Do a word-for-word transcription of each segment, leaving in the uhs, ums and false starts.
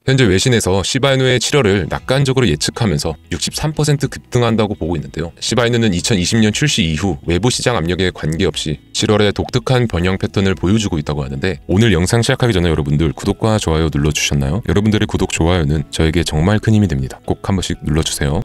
현재 외신에서 시바이누의 칠월을 낙관적으로 예측하면서 육십삼 퍼센트 급등한다고 보고 있는데요. 시바이누는 이천이십 년 출시 이후 외부 시장 압력에 관계없이 칠월에 독특한 변형 패턴을 보여주고 있다고 하는데, 오늘 영상 시작하기 전에 여러분들 구독과 좋아요 눌러주셨나요? 여러분들의 구독, 좋아요는 저에게 정말 큰 힘이 됩니다. 꼭 한 번씩 눌러주세요.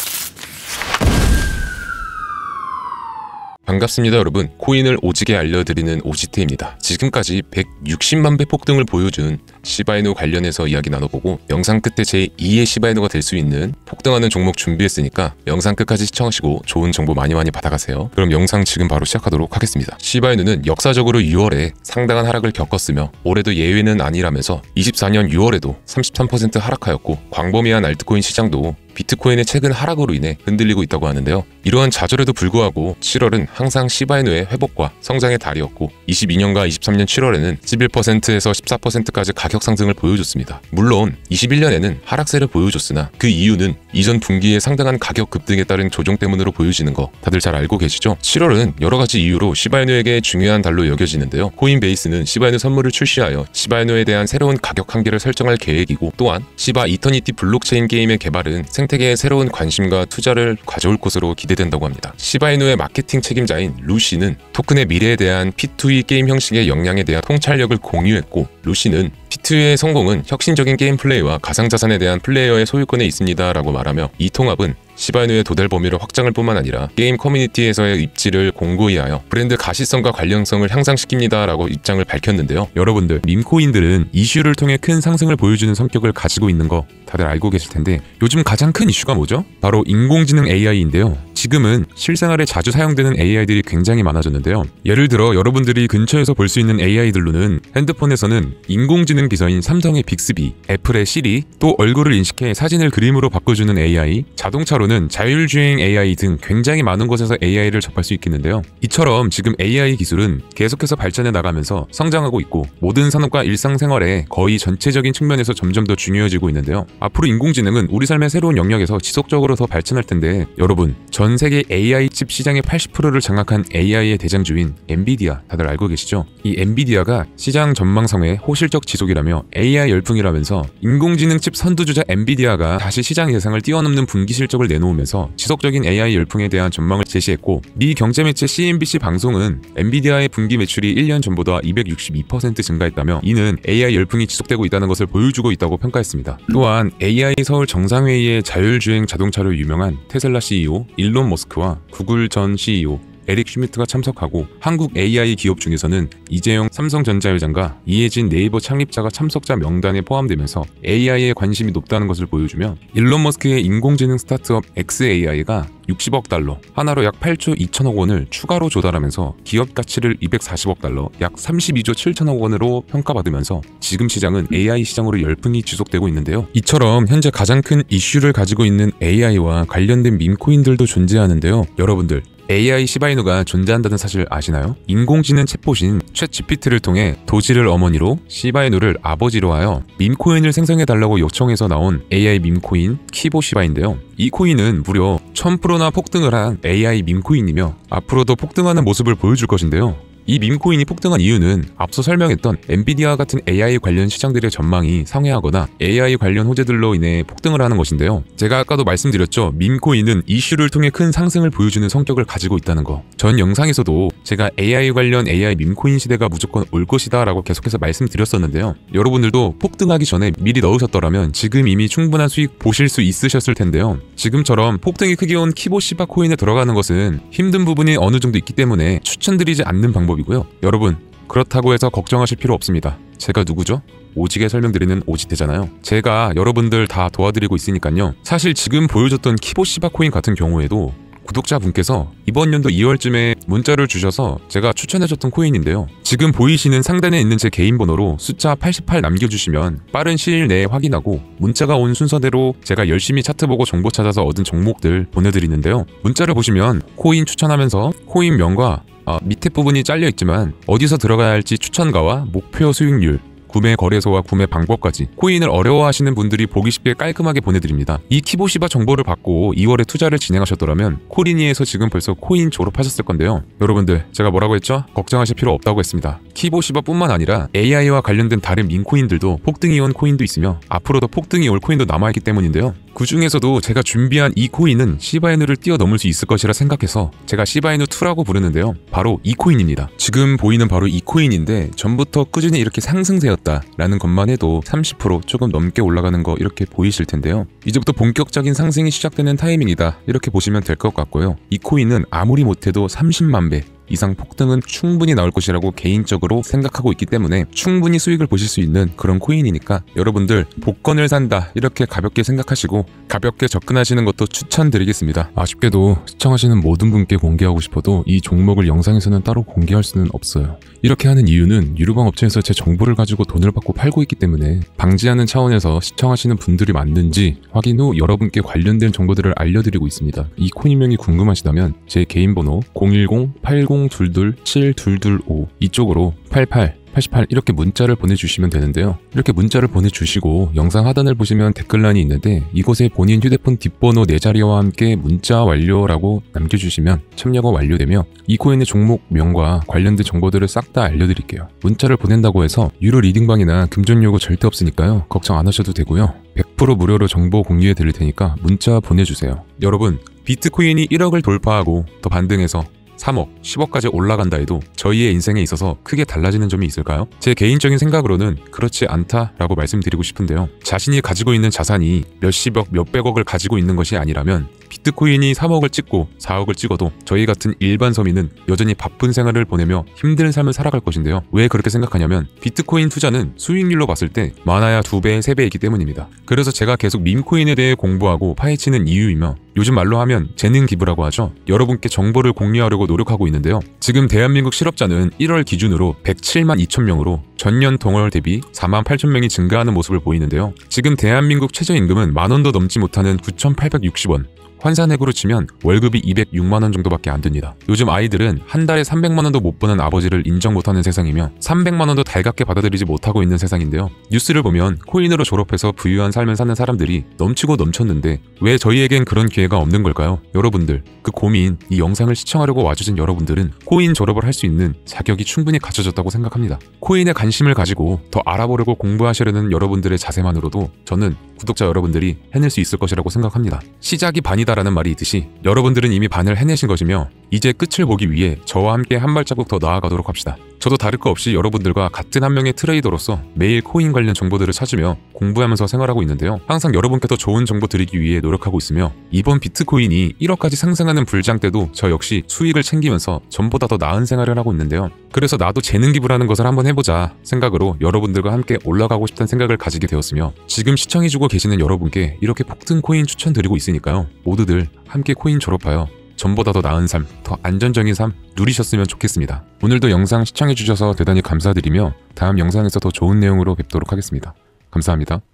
반갑습니다 여러분. 코인을 오지게 알려드리는 오지테입니다. 지금까지 백육십만 배 폭등을 보여준 시바이누 관련해서 이야기 나눠보고, 영상 끝에 제이의 시바이누가 될 수 있는 폭등하는 종목 준비했으니까 영상 끝까지 시청하시고 좋은 정보 많이 많이 받아가세요. 그럼 영상 지금 바로 시작하도록 하겠습니다. 시바이누는 역사적으로 유월에 상당한 하락을 겪었으며 올해도 예외는 아니라면서 이십사 년 유월에도 삼십삼 퍼센트 하락하였고, 광범위한 알트코인 시장도 비트코인의 최근 하락으로 인해 흔들리고 있다고 하는데요. 이러한 좌절에도 불구하고 칠월은 항상 시바이누의 회복과 성장의 달이었고, 이십이 년과 이십삼 년 칠월에는 십일 퍼센트에서 십사 퍼센트까지 가격 상승을 보여줬습니다. 물론 이십일 년에는 하락세를 보여줬으나 그 이유는 이전 분기의 상당한 가격 급등에 따른 조정 때문으로 보여지는 거 다들 잘 알고 계시죠? 칠월은 여러 가지 이유로 시바이누에게 중요한 달로 여겨지는데요. 코인베이스는 시바이누 선물을 출시하여 시바이누에 대한 새로운 가격 한계를 설정할 계획이고, 또한 시바 이터니티 블록체인 게임의 개발은 생태계에 새로운 관심과 투자를 가져올 것으로 기대된다고 합니다. 시바이누의 마케팅 책임자인 루시는 토큰의 미래에 대한 피 투 이 게임 형식의 역량에 대한 통찰력을 공유했고, 루시는 피 투 이의 성공은 혁신적인 게임 플레이와 가상자산에 대한 플레이어의 소유권에 있습니다 라고 말하며, 이 통합은 시바이누의 도달 범위를 확장할 뿐만 아니라 게임 커뮤니티에서의 입지를 공고히 하여 브랜드 가시성과 관련성을 향상시킵니다 라고 입장을 밝혔는데요. 여러분들, 밈코인들은 이슈를 통해 큰 상승을 보여주는 성격을 가지고 있는 거 다들 알고 계실 텐데, 요즘 가장 큰 이슈가 뭐죠? 바로 인공지능 에이아이인데요. 지금은 실생활에 자주 사용되는 에이아이들이 굉장히 많아졌는데요. 예를 들어 여러분들이 근처에서 볼 수 있는 에이아이들로는 핸드폰에서는 인공지능 비서인 삼성의 빅스비, 애플의 시리, 또 얼굴을 인식해 사진을 그림으로 바꿔주는 에이아이, 자동차로는 자율주행 에이아이 등 굉장히 많은 곳에서 에이아이를 접할 수 있겠는데요. 이처럼 지금 에이아이 기술은 계속해서 발전해 나가면서 성장하고 있고, 모든 산업과 일상생활의 거의 전체적인 측면에서 점점 더 중요해지고 있는데요. 앞으로 인공지능은 우리 삶의 새로운 영역에서 지속적으로 더 발전할 텐데, 여러분, 전 세계 에이아이 칩 시장의 팔십 퍼센트를 장악한 에이아이의 대장주인 엔비디아 다들 알고 계시죠? 이 엔비디아가 시장 전망성의 호실적 지속이라며 에이아이 열풍이라면서 인공지능 칩 선두주자 엔비디아가 다시 시장 예상을 뛰어넘는 분기 실적을 내놓으면서 지속적인 에이아이 열풍에 대한 전망을 제시했고, 미 경제 매체 씨엔비씨 방송은 엔비디아의 분기 매출이 일 년 전보다 이백육십이 퍼센트 증가했다며, 이는 에이아이 열풍이 지속되고 있다는 것을 보여주고 있다고 평가했습니다. 또한 에이아이 서울 정상회의에 자율주행 자동차로 유명한 테슬라 씨이오 일론 머스크와 구글 전 씨이오 에릭 슈미트가 참석하고, 한국 에이아이 기업 중에서는 이재용 삼성전자 회장과 이해진 네이버 창립자가 참석자 명단에 포함되면서 에이아이에 관심이 높다는 것을 보여주며, 일론 머스크의 인공지능 스타트업 엑스에이아이가 육십억 달러, 하나로 약 팔조 이천억 원을 추가로 조달하면서 기업 가치를 이백사십억 달러, 약 삼십이조 칠천억 원으로 평가받으면서 지금 시장은 에이아이 시장으로 열풍이 지속되고 있는데요. 이처럼 현재 가장 큰 이슈를 가지고 있는 에이아이와 관련된 밈코인들도 존재하는데요. 여러분들, 에이아이 시바이누가 존재한다는 사실 아시나요? 인공지능 챗봇인 챗 지피티를 통해 도지를 어머니로 시바이누를 아버지로 하여 밈코인을 생성해달라고 요청해서 나온 에이아이 밈코인 키보시바인데요. 이 코인은 무려 천 퍼센트나 폭등을 한 에이아이 밈코인이며 앞으로도 폭등하는 모습을 보여줄 것인데요. 이 밈코인이 폭등한 이유는 앞서 설명했던 엔비디아 같은 에이아이 관련 시장들의 전망이 상회하거나 에이아이 관련 호재들로 인해 폭등을 하는 것인데요. 제가 아까도 말씀드렸죠. 밈코인은 이슈를 통해 큰 상승을 보여주는 성격을 가지고 있다는 거. 전 영상에서도 제가 에이아이 관련 에이아이 밈코인 시대가 무조건 올 것이다 라고 계속해서 말씀드렸었는데요. 여러분들도 폭등하기 전에 미리 넣으셨더라면 지금 이미 충분한 수익 보실 수 있으셨을 텐데요. 지금처럼 폭등이 크게 온 키보시바 코인에 들어가는 것은 힘든 부분이 어느 정도 있기 때문에 추천드리지 않는 방법이고요. 여러분, 그렇다고 해서 걱정하실 필요 없습니다. 제가 누구죠? 오지게 설명드리는 오지테잖아요. 제가 여러분들 다 도와드리고 있으니까요. 사실 지금 보여줬던 키보시바 코인 같은 경우에도 구독자분께서 이번 연도 이월쯤에 문자를 주셔서 제가 추천해줬던 코인인데요. 지금 보이시는 상단에 있는 제 개인 번호로 숫자 팔십팔 남겨주시면 빠른 시일 내에 확인하고 문자가 온 순서대로 제가 열심히 차트 보고 정보 찾아서 얻은 종목들 보내드리는데요. 문자를 보시면 코인 추천하면서 코인명과 아, 밑에 부분이 잘려있지만 어디서 들어가야 할지 추천가와 목표 수익률, 구매 거래소와 구매 방법까지 코인을 어려워하시는 분들이 보기 쉽게 깔끔하게 보내드립니다. 이 키보시바 정보를 받고 이월에 투자를 진행하셨더라면 코리니에서 지금 벌써 코인 졸업하셨을 건데요. 여러분들 제가 뭐라고 했죠? 걱정하실 필요 없다고 했습니다. 키보시바뿐만 아니라 에이아이와 관련된 다른 민코인들도 폭등이 온 코인도 있으며 앞으로도 폭등이 올 코인도 남아있기 때문인데요. 그 중에서도 제가 준비한 이 코인은 시바이누를 뛰어넘을 수 있을 것이라 생각해서 제가 시바이누 투라고 부르는데요. 바로 이 코인입니다. 지금 보이는 바로 이 코인인데 전부터 꾸준히 이렇게 상승세였다 라는 것만 해도 삼십 퍼센트 조금 넘게 올라가는 거 이렇게 보이실 텐데요. 이제부터 본격적인 상승이 시작되는 타이밍이다 이렇게 보시면 될 것 같고요. 이 코인은 아무리 못해도 삼십만 배 이상 폭등은 충분히 나올 것이라고 개인적으로 생각하고 있기 때문에 충분히 수익을 보실 수 있는 그런 코인이니까 여러분들 복권을 산다 이렇게 가볍게 생각하시고 가볍게 접근하시는 것도 추천드리겠습니다. 아쉽게도 시청하시는 모든 분께 공개하고 싶어도 이 종목을 영상에서는 따로 공개할 수는 없어요. 이렇게 하는 이유는 유료방 업체에서 제 정보를 가지고 돈을 받고 팔고 있기 때문에 방지하는 차원에서 시청하시는 분들이 맞는지 확인 후 여러분께 관련된 정보들을 알려드리고 있습니다. 이 코인명이 궁금하시다면 제 개인 번호 공일공 팔공 이이이 칠이이오 이쪽으로 팔팔 팔십팔 이렇게 문자를 보내주시면 되는데요. 이렇게 문자를 보내주시고 영상 하단을 보시면 댓글란이 있는데 이곳에 본인 휴대폰 뒷번호 네 자리와 함께 문자 완료라고 남겨주시면 참여가 완료되며 이 코인의 종목명과 관련된 정보들을 싹 다 알려드릴게요. 문자를 보낸다고 해서 유료 리딩방이나 금전 요구 절대 없으니까요. 걱정 안 하셔도 되고요. 백 퍼센트 무료로 정보 공유해 드릴 테니까 문자 보내주세요. 여러분, 비트코인이 일억을 돌파하고 더 반등해서 삼억, 십억까지 올라간다 해도 저희의 인생에 있어서 크게 달라지는 점이 있을까요? 제 개인적인 생각으로는 그렇지 않다라고 말씀드리고 싶은데요. 자신이 가지고 있는 자산이 몇십억, 몇백억을 가지고 있는 것이 아니라면 비트코인이 삼억을 찍고 사억을 찍어도 저희 같은 일반 서민은 여전히 바쁜 생활을 보내며 힘든 삶을 살아갈 것인데요. 왜 그렇게 생각하냐면 비트코인 투자는 수익률로 봤을 때 많아야 두 배, 세 배이기 때문입니다. 그래서 제가 계속 밈코인에 대해 공부하고 파헤치는 이유이며 요즘 말로 하면 재능 기부라고 하죠. 여러분께 정보를 공유하려고 노력하고 있는데요. 지금 대한민국 실업자는 일월 기준으로 백칠만 이천 명으로 전년 동월 대비 사만 팔천 명이 증가하는 모습을 보이는데요. 지금 대한민국 최저임금은 만 원도 넘지 못하는 구천팔백육십 원. 환산액으로 치면 월급이 이백육만 원 정도밖에 안 됩니다. 요즘 아이들은 한 달에 삼백만 원도 못 버는 아버지를 인정 못하는 세상이며 삼백만 원도 달갑게 받아들이지 못하고 있는 세상인데요. 뉴스를 보면 코인으로 졸업해서 부유한 삶을 사는 사람들이 넘치고 넘쳤는데 왜 저희에겐 그런 기회가 없는 걸까요? 여러분들, 그 고민, 이 영상을 시청하려고 와주신 여러분들은 코인 졸업을 할 수 있는 자격이 충분히 갖춰졌다고 생각합니다. 코인에 관심을 가지고 더 알아보려고 공부하시려는 여러분들의 자세만으로도 저는 구독자 여러분들이 해낼 수 있을 것이라고 생각합니다. 시작이 반이다라는 말이 있듯이 여러분들은 이미 반을 해내신 것이며 이제 끝을 보기 위해 저와 함께 한 발자국 더 나아가도록 합시다. 저도 다를 거 없이 여러분들과 같은 한 명의 트레이더로서 매일 코인 관련 정보들을 찾으며 공부하면서 생활하고 있는데요. 항상 여러분께 더 좋은 정보 드리기 위해 노력하고 있으며 이번 비트코인이 일억까지 상승하는 불장 때도 저 역시 수익을 챙기면서 전보다 더 나은 생활을 하고 있는데요. 그래서 나도 재능 기부라는 것을 한번 해보자 생각으로 여러분들과 함께 올라가고 싶다는 생각을 가지게 되었으며 지금 시청해주고 계시는 여러분께 이렇게 폭등 코인 추천드리고 있으니까요. 모두들 함께 코인 졸업하여 전보다 더 나은 삶, 더 안전적인 삶 누리셨으면 좋겠습니다. 오늘도 영상 시청해주셔서 대단히 감사드리며 다음 영상에서 더 좋은 내용으로 뵙도록 하겠습니다. 감사합니다.